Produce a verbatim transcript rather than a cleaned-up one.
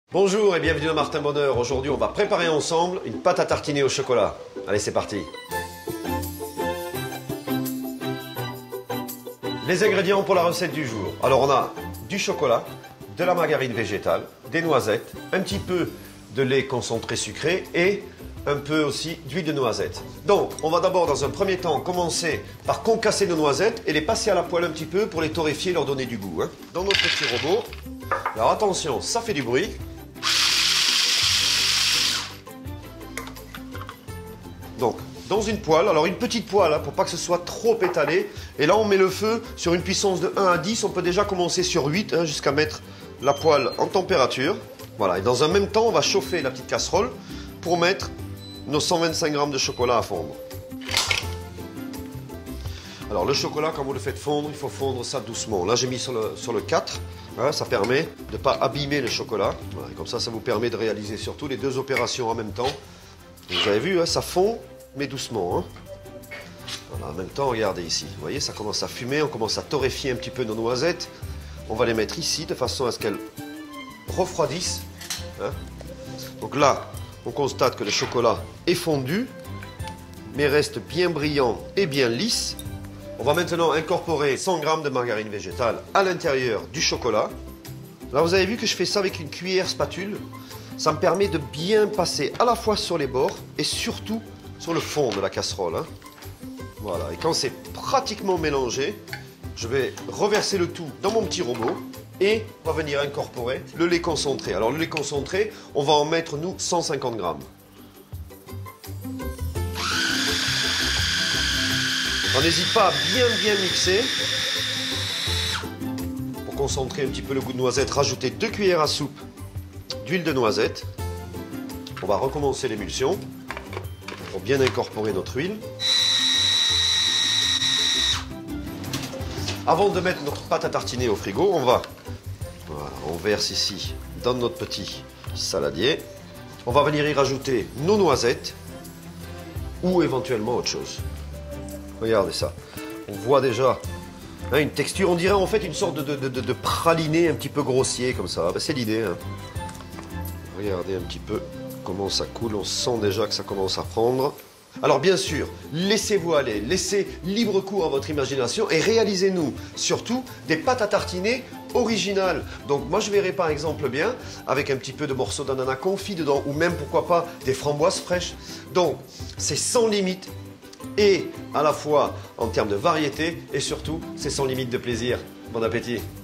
Bonjour et bienvenue dans Martin Bonheur. Aujourd'hui, on va préparer ensemble une pâte à tartiner au chocolat. Allez, c'est parti. Les ingrédients pour la recette du jour. Alors, on a du chocolat, de la margarine végétale, des noisettes, un petit peu de lait concentré sucré et un peu aussi d'huile de noisette. Donc, on va d'abord, dans un premier temps, commencer par concasser nos noisettes et les passer à la poêle un petit peu pour les torréfier et leur donner du goût. Hein. Dans notre petit robot. Alors, attention, ça fait du bruit. Donc, dans une poêle, alors une petite poêle, hein, pour pas que ce soit trop étalé. Et là, on met le feu sur une puissance de un à dix. On peut déjà commencer sur huit, hein, jusqu'à mettre la poêle en température. Voilà, et dans un même temps, on va chauffer la petite casserole pour mettre nos cent vingt-cinq grammes de chocolat à fondre. Alors, le chocolat, quand vous le faites fondre, il faut fondre ça doucement. Là, j'ai mis sur le, sur le quatre. Hein, ça permet de ne pas abîmer le chocolat. Voilà, et comme ça, ça vous permet de réaliser surtout les deux opérations en même temps. Vous avez vu, hein, ça fond, mais doucement. Hein. Voilà, en même temps, regardez ici. Vous voyez, ça commence à fumer, on commence à torréfier un petit peu nos noisettes. On va les mettre ici, de façon à ce qu'elles refroidissent. Hein. Donc là, on constate que le chocolat est fondu, mais reste bien brillant et bien lisse. On va maintenant incorporer cent grammes de margarine végétale à l'intérieur du chocolat. Là, vous avez vu que je fais ça avec une cuillère spatule. Ça me permet de bien passer à la fois sur les bords et surtout sur le fond de la casserole. Hein. Voilà, et quand c'est pratiquement mélangé, je vais reverser le tout dans mon petit robot et on va venir incorporer le lait concentré. Alors le lait concentré, on va en mettre, nous, cent cinquante grammes. On n'hésite pas à bien bien mixer. Pour concentrer un petit peu le goût de noisette, rajouter deux cuillères à soupe d'huile de noisette. On va recommencer l'émulsion pour bien incorporer notre huile. Avant de mettre notre pâte à tartiner au frigo, on va, voilà, on verse ici dans notre petit saladier. On va venir y rajouter nos noisettes ou éventuellement autre chose. Regardez ça. On voit déjà hein, une texture, on dirait en fait une sorte de, de, de, de praliné un petit peu grossier comme ça. Ben, c'est l'idée. Hein. Regardez un petit peu comment ça coule, on sent déjà que ça commence à prendre. Alors bien sûr, laissez-vous aller, laissez libre cours à votre imagination et réalisez-nous surtout des pâtes à tartiner originales. Donc moi je verrais par exemple bien avec un petit peu de morceaux d'ananas confit dedans ou même pourquoi pas des framboises fraîches. Donc c'est sans limite et à la fois en termes de variété et surtout c'est sans limite de plaisir. Bon appétit!